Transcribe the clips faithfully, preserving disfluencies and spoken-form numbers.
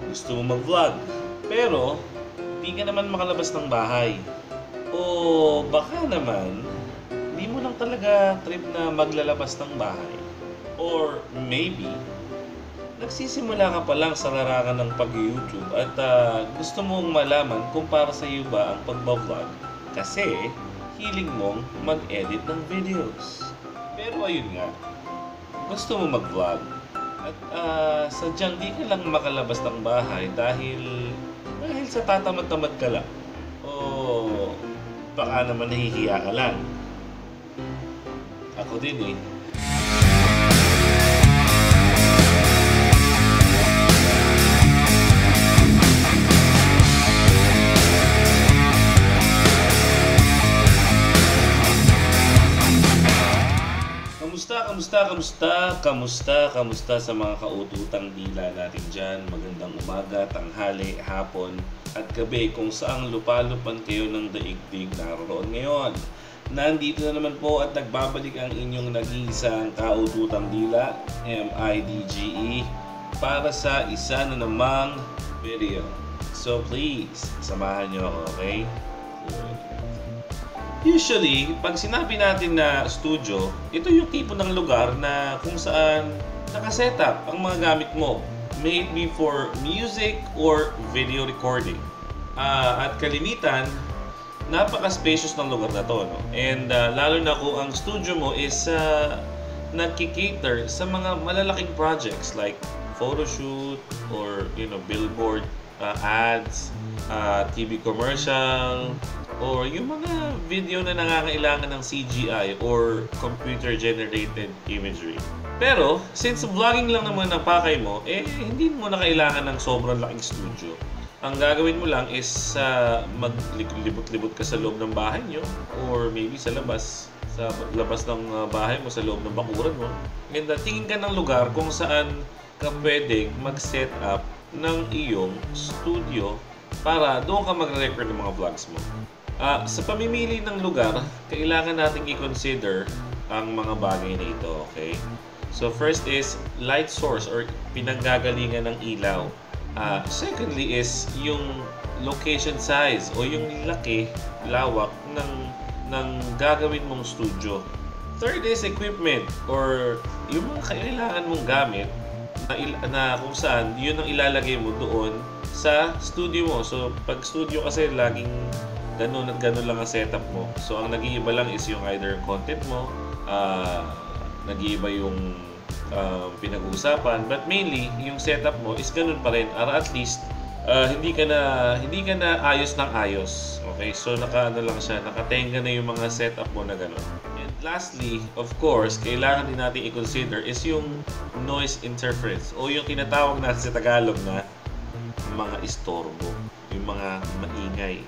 gusto mo mag-vlog, pero hindi ka naman makalabas ng bahay. O baka naman, hindi mo lang talaga trip na maglalabas ng bahay. Or maybe, nagsisimula ka pa lang sa larangan ng pag-YouTube at uh, gusto mong malaman kung para sa iyo ba ang pagbablog kasi hiling mong mag-edit ng videos. Pero ayun nga, gusto mo mag-vlog at uh, sadyang di ka lang makalabas ng bahay dahil dahil sa tatamad-tamad ka lang o baka naman nahihiya ka lang. Ako din eh. Kamusta, kamusta, kamusta, kamusta, kamusta sa mga kaututang dila natin dyan. Magandang umaga, tanghali, hapon, at gabi kung saang lupalupan kayo ng daigdig naroon ngayon. Nandito na naman po at nagbabalik ang inyong nag-iisang kaututang dila, M I D G E, para sa isa na namang video. So please, samahan nyo ako, okay? Usually, pag sinabi natin na studio, ito yung tipo ng lugar na kung saan nakasetup ang mga gamit mo. May it be for music or video recording. Uh, at kalimitan, napaka-spacious ng lugar na to. No? And uh, lalo na kung ang studio mo is uh, nagkikater sa mga malalaking projects like photoshoot or you know billboard uh, ads, uh, T V commercial, or yung mga video na nangangailangan ng C G I or computer-generated imagery. Pero, since vlogging lang naman ang pakay mo, eh hindi mo na kailangan ng sobrang laking studio. Ang gagawin mo lang is uh, maglibot-libot ka sa loob ng bahay nyo or maybe sa labas, sa labas ng uh, bahay mo, sa loob ng bakuran mo. And uh, tingin ka ng lugar kung saan ka pwedeng mag-set up ng iyong studio para doon ka magre-record ng mga vlogs mo. Uh, sa pamimili ng lugar, kailangan nating i-consider ang mga bagay na ito, okay? So first is light source or pinanggagalingan ng ilaw. Uh, secondly is yung location size o yung laki, lawak ng, ng gagawin mong studio. Third is equipment or yung mga kailangan mong gamit na, na kung saan yun ang ilalagay mo doon sa studio mo. So pag studio kasi laging ganun at ganun lang ang setup mo. So, ang nag-iiba lang is yung either content mo, uh, nag-iiba yung uh, pinag-uusapan, but mainly, yung setup mo is ganun pa rin. Para at least, uh, hindi ka na hindi ka na ayos ng ayos. Okay? So, naka-ano lang siya, nakatenga na yung mga setup mo na ganun. And lastly, of course, kailangan din natin i-consider is yung noise interference o yung tinatawag natin sa Tagalog na mga istorbo, yung mga maingay.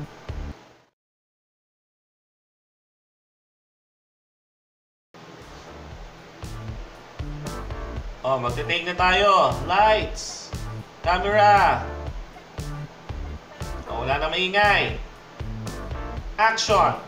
Oh, magte-take na tayo. Lights. Camera. Oh, wala na maingay. Action.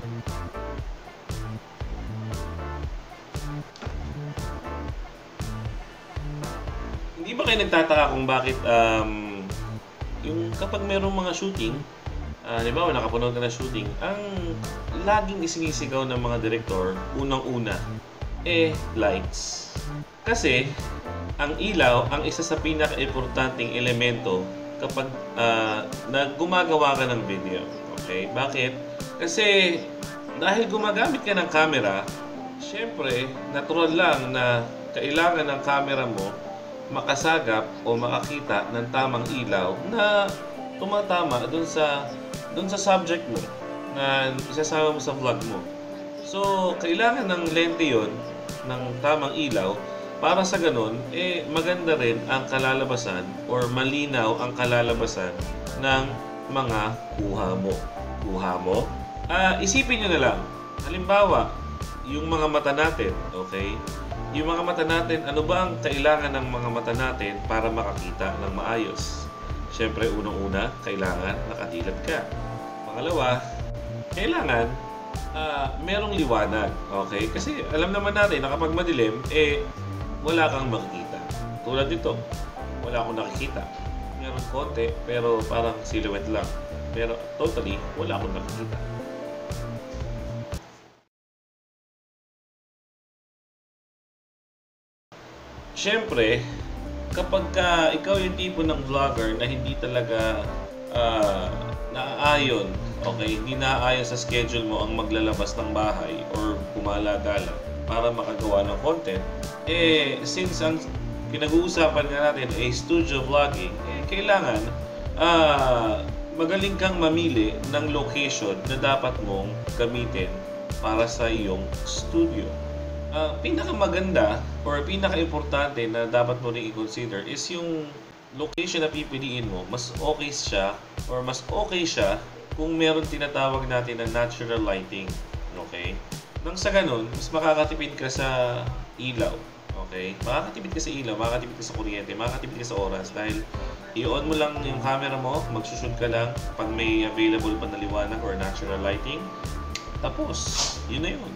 Hindi ba kayo nagtataka kung bakit um, yung kapag mayroong mga shooting, uh, di ba, nakapanood ka na shooting, ang laging isinisigaw ng mga direktor, unang-una, eh, lights. Kasi, ang ilaw ang isa sa pinaka-importanting elemento kapag uh, na gumagawa ka ng video. Okay? Bakit? Kasi, dahil gumagamit ka ng camera, syempre, natural lang na kailangan ng camera mo makasagap o makakita ng tamang ilaw na tumatama dun sa, dun sa subject mo na isasama mo sa vlog mo. So, kailangan ng lente yon ng tamang ilaw para sa ganun, eh maganda rin ang kalalabasan or malinaw ang kalalabasan ng mga kuha mo. Kuha mo? Ah, isipin nyo na lang. Halimbawa, yung mga mata natin, okay? Yung mga mata natin, ano ba ang kailangan ng mga mata natin para makakita ng maayos? Siyempre, unang-una, kailangan nakadilat ka. Pangalawa, kailangan uh, merong liwanag, okay? Kasi alam naman natin na kapag madilim, eh, wala kang makikita. Tulad dito, wala akong nakikita. meron konti, pero parang silhouette lang. Pero totally, wala akong nakikita. Siyempre, kapag ka ikaw yung tipo ng vlogger na hindi talaga uh, naaayon, okay, hindi naaayon sa schedule mo ang maglalabas ng bahay or gumala-gala para makagawa ng content, eh, since ang pinag-uusapan nga natin ay studio vlogging, eh, kailangan uh, magaling kang mamili ng location na dapat mong gamitin para sa iyong studio. Uh, pinakamaganda or pinaka-importante na dapat mo rin i-consider is yung location na pipiliin mo. Mas okay siya or mas okay siya kung meron tinatawag natin na natural lighting. Okay? Nang sa ganun, mas makakatipid ka sa ilaw. Okay? Makakatipid ka sa ilaw, makakatipid ka sa kuryente, makakatipid ka sa oras dahil i-on mo lang yung camera mo, magsushoot ka lang pag may available pa na liwanag or natural lighting. Tapos, yun na yun.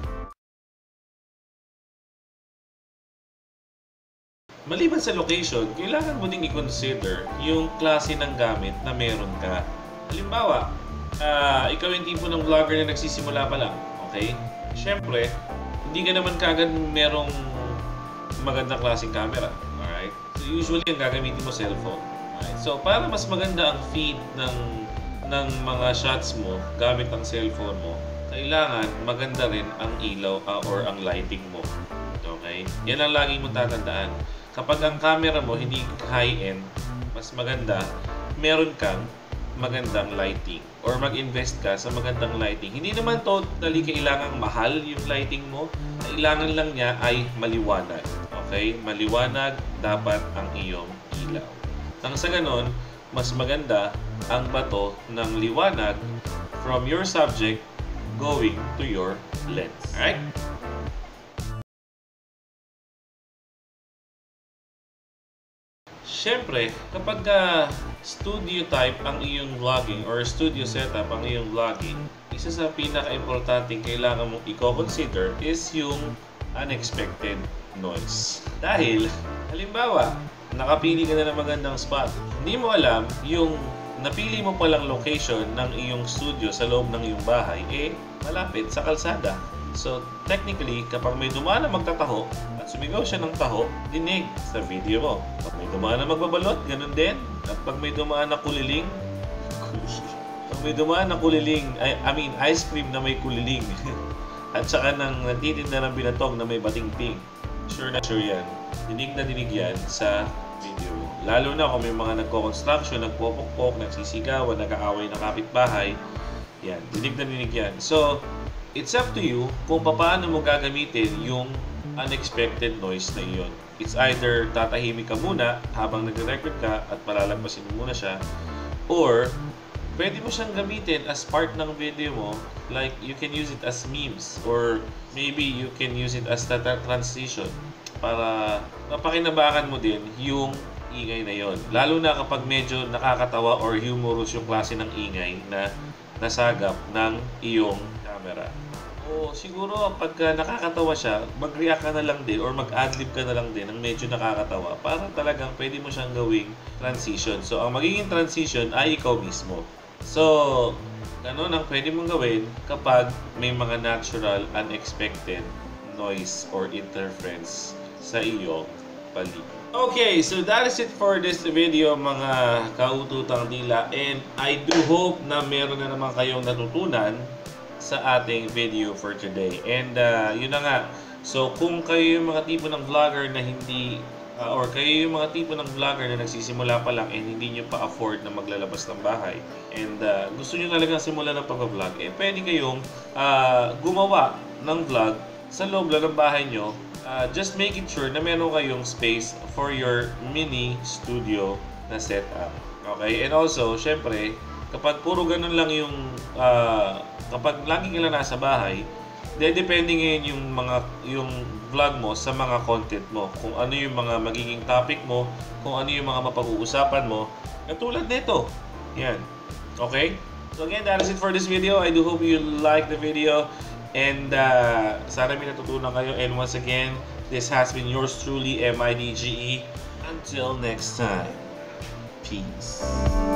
Maliban sa location, kailangan mo ding i-consider yung klase ng gamit na meron ka. Halimbawa, uh, ikaw yung tipo ng vlogger na nagsisimula pa lang, okay? Siyempre, hindi ka naman kagad merong magandang klaseng camera, alright? So usually, ang gagamitin mo cellphone. Alright? So para mas maganda ang feed ng, ng mga shots mo gamit ang cellphone mo, kailangan maganda rin ang ilaw uh, or ang lighting mo. Okay? Yan ang lagi mong tatandaan. Kapag ang camera mo hindi high-end, mas maganda, meron kang magandang lighting or mag-invest ka sa magandang lighting. Hindi naman totally kailangang mahal yung lighting mo. Kailangan lang niya ay maliwanag. Okay? Maliwanag dapat ang iyong ilaw. Nang sa ganon, mas maganda ang bato ng liwanag from your subject going to your lens. Alright? Siyempre, kapag uh, studio type ang iyong vlogging or studio setup ang iyong vlogging, isa sa pinaka-importanting kailangan mong i-consider is yung unexpected noise. Dahil, halimbawa, nakapili ka na ng magandang spot, hindi mo alam yung napili mo palang location ng iyong studio sa loob ng iyong bahay, eh, malapit sa kalsada. So, technically, kapag may dumaan na magtataho at sumigaw siya ng taho, dinig sa video mo. Pag may dumaan na magbabalot, ganun din. At pag may dumaan na kuliling, pag may dumaan na kuliling, I, I mean, ice cream na may kuliling, at saka nang nagtitinda ng binatog na may bating-ting, sure na sure yan. Dinig na dinig yan sa video mo. Lalo na kung may mga nagko-construction, nagpopokpok, nagsisigawan, nag-aaway ng kapitbahay, yan, dinig na dinig yan. So, it's up to you kung paano mo gagamitin yung unexpected noise na iyon. It's either tatahimik ka muna habang nagre-record ka at palalagpasin mo muna siya, or pwede mo siyang gamitin as part ng video mo, like you can use it as memes, or maybe you can use it as a transition para mapakinabangan mo din yung ingay na yon. Lalo na kapag medyo nakakatawa or humorous yung klase ng ingay na nasagap ng iyong camera. O siguro pagka nakakatawa siya, mag-react ka na lang din or mag-adlib ka na lang din ng medyo nakakatawa para talagang pwede mo siyang gawing transition. So ang magiging transition ay ikaw mismo. So ganun ang pwede mong gawin kapag may mga natural, unexpected noise or interference sa iyong paligid. Okay, so that is it for this video mga kaututang dila, and I do hope na meron na naman kayong natutunan sa ating video for today. And uh, yun na nga, so kung kayo yung mga tipo ng vlogger na hindi uh, or kayo yung mga tipo ng vlogger na nagsisimula pa lang and hindi nyo pa afford na maglalabas ng bahay and uh, gusto nyo talagang simulan ng pag-vlog, eh pwede kayong uh, gumawa ng vlog sa loob lang ng bahay nyo. Uh, just making sure na meron kayong space for your mini studio na setup. Okay? And also, syempre, kapag puro ganun lang yung uh, kapag lagi ka lang nasa bahay, depende ngayon yung mga yung vlog mo sa mga content mo. Kung ano yung mga magiging topic mo, kung ano yung mga mapag-uusapan mo, katulad nito. Yan. Okay? So again, that is it for this video. I do hope you like the video. And uh, sana may natutunan kayo. And once again, this has been yours truly, M I D G E. Until next time. Peace.